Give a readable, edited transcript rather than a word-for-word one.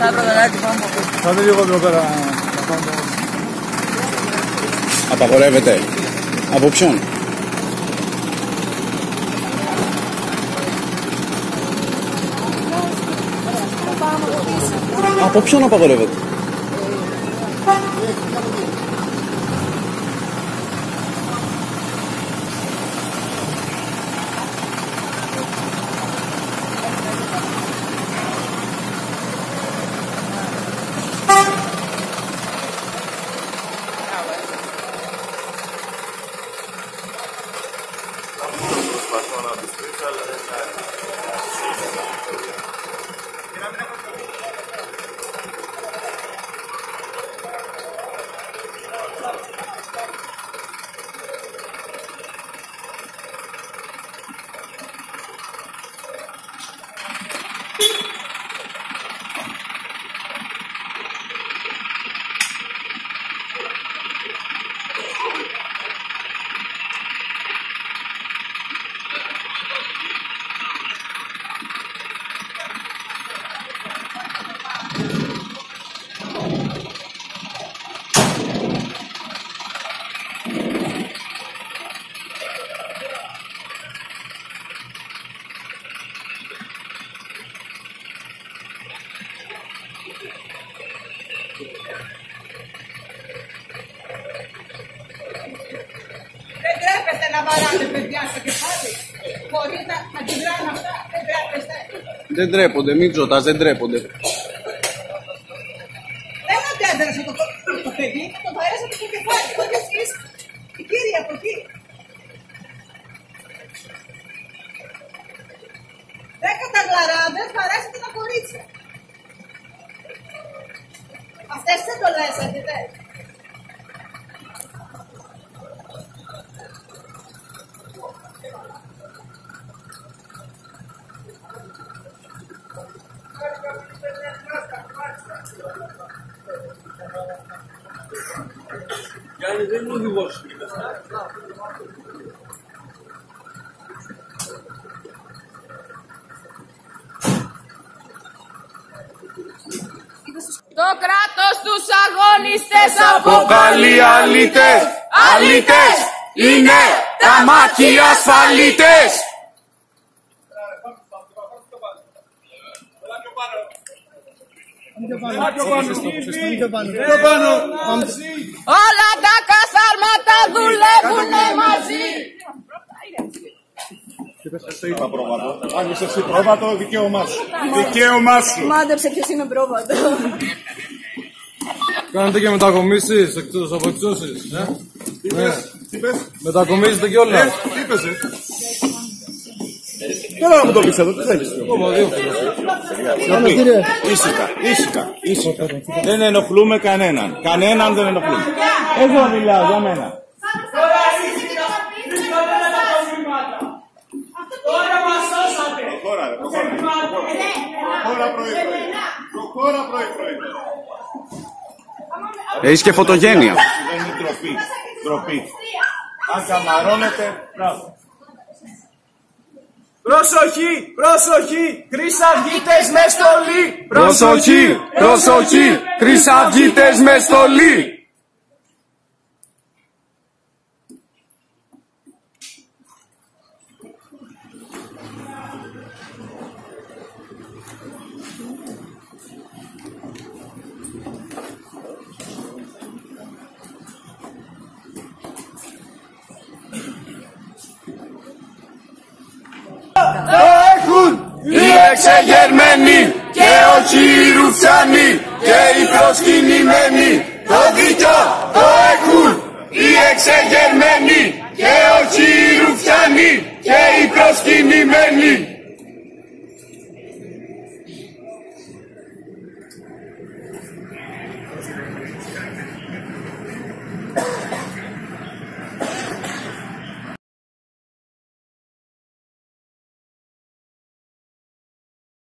Θα δει λίγο εδώ πέρα. Απαγορεύεται. Από ποιον? Από ποιον απαγορεύεται? Δεν τρέπεστε να βαράνε παιδιά στο κεφάλι. Χωρίς να αντιδράνε αυτά. Δεν τρέπεστε. Δεν τρέπονται, μην τζωτάς, δεν τρέπονται. Δεν αντέδρασε το παιδί, το βαρέσατε στο κεφάλι. Όχι εσείς, οι κύριοι από εκεί. Δεν καταγλαράδες, βαρέσατε τα κορίτσια. Αυτές δεν το λέσατε, δεν. Γιάννη, δεν είναι οδηγός. Το κράτος τους αγωνιστές Αποκαλεί αλήτες, αλήτες, είναι τα μάκη ασφαλίτες. όλα τα καθάρματα δουλεύουνε μαζί. Σε είπα πρόβατο. Αν είσαι εσύ πρόβατο, δικαίωμά σου. Δικαίωμά σου. Μάντεψε ποιος είναι πρόβατο. Κάνετε και μετακομίσεις εκτός από εξώσεις. Τι πες? Μετακομίζετε κιόλας. Τι είπες? Τώρα να μου το πεις εδώ, τι θέλεις? Ήσυχα. Δεν ενοχλούμε κανέναν. Κανέναν δεν ενοχλούμε. Εγώ μιλάω για μένα. Τώρα μας σώσατε. Προχώρα πρωί. Έχεις και φωτογένεια. Δεν είναι ντροπή. Αν καμαρώνετε, μπράβο. Προσοχή, χρυσαυγίτες με στολή. Προσοχή, χρυσαυγίτες με στολή. Οι εξεγερμένοι και όχι οι ρουφιάνοι και οι προσκυνημένοι. Το δίκιο το έχουν οι εξεγερμένοι και όχι οι ρουφιάνοι και οι προσκυνημένοι.